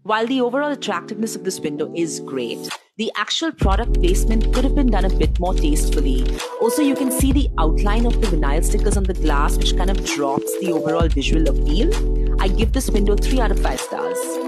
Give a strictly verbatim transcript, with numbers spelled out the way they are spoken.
While the overall attractiveness of this window is great, the actual product placement could have been done a bit more tastefully. Also, you can see the outline of the vinyl stickers on the glass, which kind of drops the overall visual appeal. I give this window three out of five stars.